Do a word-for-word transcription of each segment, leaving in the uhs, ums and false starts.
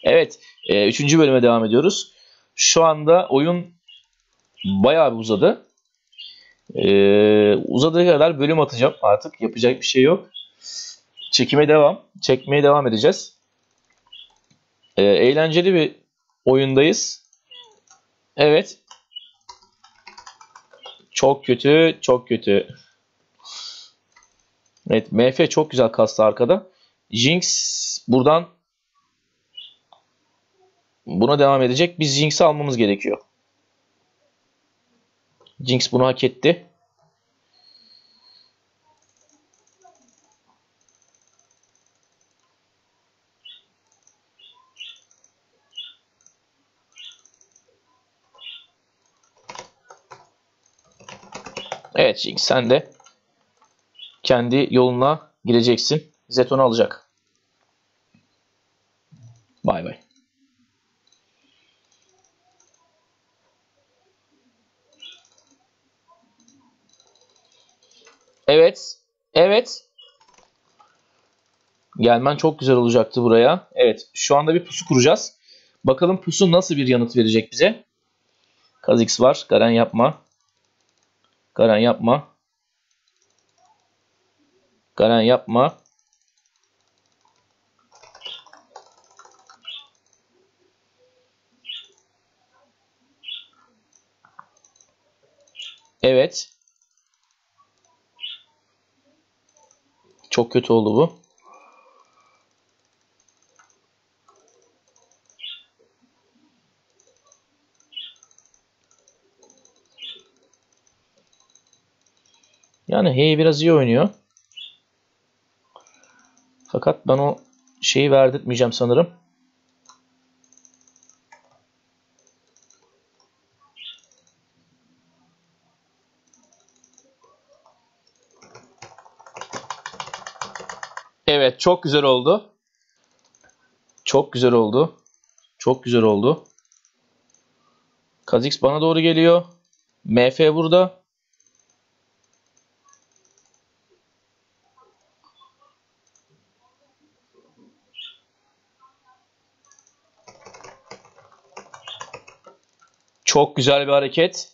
Evet. E, üçüncü bölüme devam ediyoruz. Şu anda oyun bayağı bir uzadı. E, uzadığı kadar bölüm atacağım artık. Yapacak bir şey yok. Çekime devam. Çekmeye devam edeceğiz. E, eğlenceli bir oyundayız. Evet. Çok kötü. Çok kötü. Evet. M F çok güzel kastı arkada. Jinx buradan buna devam edecek. Biz Jinx'i almamız gerekiyor. Jinx bunu hak etti. Evet Jinx, sen de kendi yoluna gireceksin. Zeton'u alacak. Bay bay. Evet. Evet. Gelmen çok güzel olacaktı buraya. Evet. Şu anda bir pusu kuracağız. Bakalım pusu nasıl bir yanıt verecek bize. Kha'Zix var. Garen yapma. Garen yapma. Garen yapma. Evet. Çok kötü oldu bu. Yani Hey biraz iyi oynuyor. Fakat ben o şeyi verdirtmeyeceğim sanırım. Evet, çok güzel oldu. Çok güzel oldu. Çok güzel oldu. Kha'Zix bana doğru geliyor. M F burada. Çok güzel bir hareket.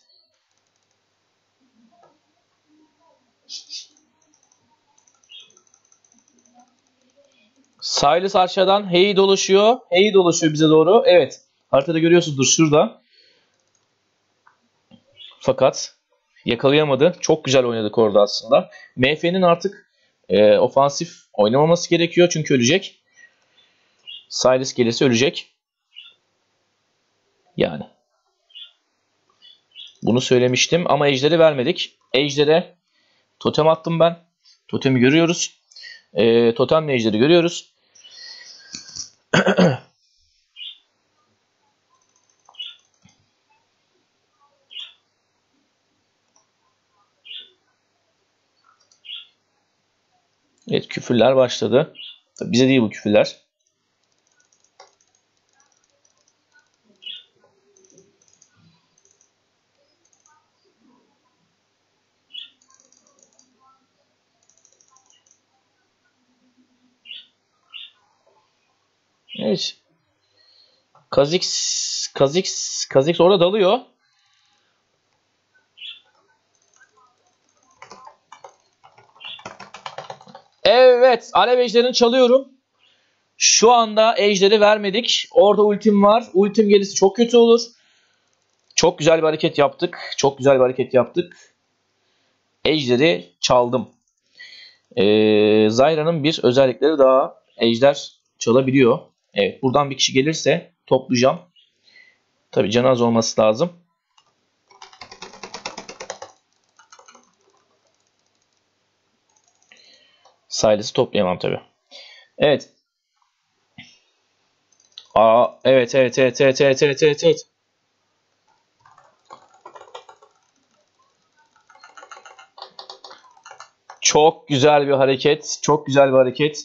Sylas aşağıdan Hey dolaşıyor. Hey dolaşıyor bize doğru. Evet. Haritada görüyorsunuzdur şurada. Fakat yakalayamadı. Çok güzel oynadık orada aslında. M F'nin artık e, ofansif oynamaması gerekiyor. Çünkü ölecek. Sylas gelirse ölecek. Yani. Bunu söylemiştim ama ejderi vermedik. Ejder'e totem attım ben. Totemi görüyoruz. E, totemle ejderi görüyoruz. Evet, küfürler başladı. Tabii bize değil bu küfürler. Evet. Kha'Zix, Kha'Zix, Kha'Zix orada dalıyor. Evet, alev ejderini çalıyorum. Şu anda ejderi vermedik. Orada ultim var. Ultim gelirse çok kötü olur. Çok güzel bir hareket yaptık. Çok güzel bir hareket yaptık. Ejderi çaldım. Ee, Zyra'nın bir özellikleri daha. Ejder çalabiliyor. Evet, buradan bir kişi gelirse toplayacağım. Tabii canı az olması lazım. Sylas'ı toplayamam tabii. Evet. Aa, evet, evet, evet, evet, evet, evet, evet, evet. Çok güzel bir hareket. Çok güzel bir hareket.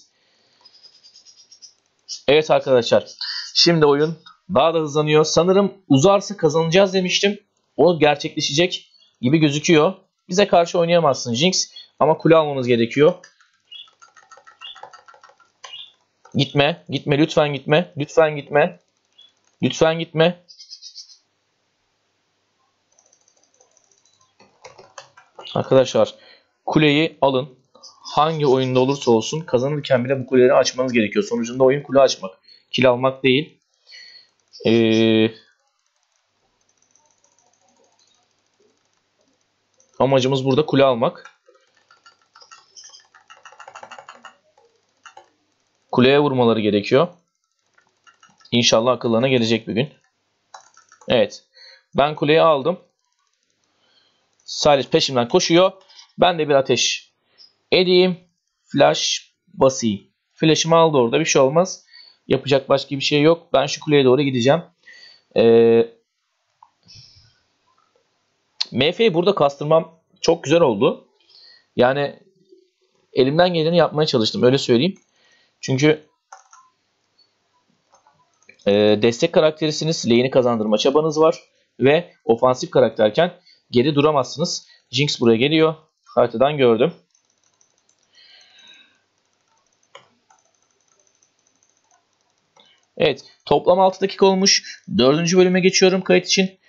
Evet arkadaşlar. Şimdi oyun daha da hızlanıyor. Sanırım uzarsa kazanacağız demiştim. O gerçekleşecek gibi gözüküyor. Bize karşı oynayamazsın Jinx. Ama kule almamız gerekiyor. Gitme. Gitme. Lütfen gitme. Lütfen gitme. Lütfen gitme. Arkadaşlar kuleyi alın. Hangi oyunda olursa olsun kazanırken bile bu kuleleri açmanız gerekiyor. Sonucunda oyun kule açmak. Kil almak değil. Ee, amacımız burada kule almak. Kuleye vurmaları gerekiyor. İnşallah akıllarına gelecek bir gün. Evet. Ben kuleyi aldım. Sylas peşimden koşuyor. Ben de bir ateş edeyim. Flash basayım. Flash'ımı aldı orada. Bir şey olmaz. Yapacak başka bir şey yok. Ben şu kuleye doğru gideceğim. Ee, M F'yi burada kastırmam çok güzel oldu. Yani elimden geleni yapmaya çalıştım. Öyle söyleyeyim. Çünkü e, destek karakterisiniz. Lane'i kazandırma çabanız var. Ve ofansif karakterken geri duramazsınız. Jinx buraya geliyor. Haritadan gördüm. Evet. Toplam altı dakika olmuş. dördüncü bölüme geçiyorum kayıt için.